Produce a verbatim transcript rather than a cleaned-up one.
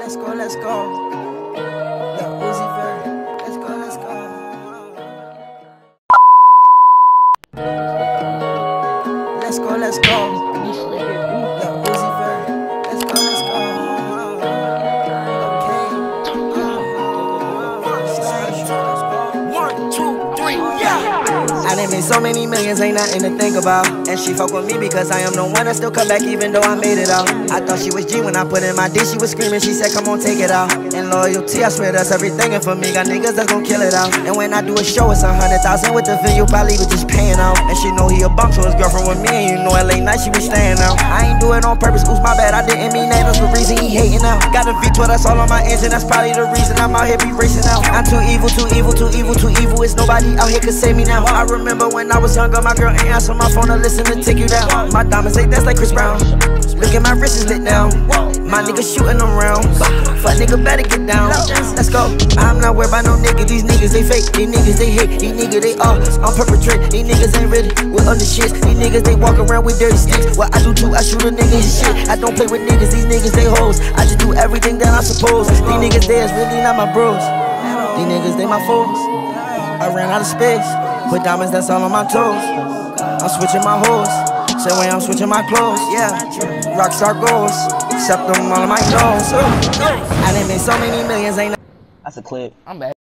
Let's go, let's go. Lil Uzi Vert. Let's go, let's go. Let's go, let's go. Lil Uzi Vert. Let's go, let's go. Okay. One, two, three, yeah. I done made so many millions, ain't nothing to think about. And she fuck with me because I am the one that still come back even though I made it out. I thought she was G when I put in my D, she was screaming, she said come on take it out. And loyalty, I swear that's everything, and for me, got niggas that's gon' kill it out. And when I do a show, it's a hundred thousand with the venue, probably was just paying out. And she know he a bum, so his girlfriend with me, and you know at late night she was staying out. I ain't do it on purpose, oops my bad, I didn't mean that, that's the reason he hating out. Got a V twelve, that's all on my engine, that's probably the reason I'm out here be racing out. I'm too evil, too evil, too evil, too evil, it's nobody out here could save me now. I remember when I was younger, my girl ain't answer my phone to listen to take you down. My diamonds, they dance like Chris Brown. Look at my wrist is lit now. My niggas shooting around. Fuck nigga better get down. Let's go. I'm not worried about no niggas. These niggas they fake. These niggas they hate. These niggas they all on perpetrate. These niggas ain't ready with other shits. These niggas they walk around with dirty sticks. What I do too, I shoot a nigga his shit. I don't play with niggas. These niggas they hoes. I just do everything that I'm supposed. These niggas they is really not my bros. These niggas they my foes. I ran out of space. Put diamonds, that's all on my toes. I'm switching my hoes. Same way I'm switching my clothes. Yeah, rockstar goals. Except them all on my nose. I done made so many millions, ain't. That's a clip. I'm back.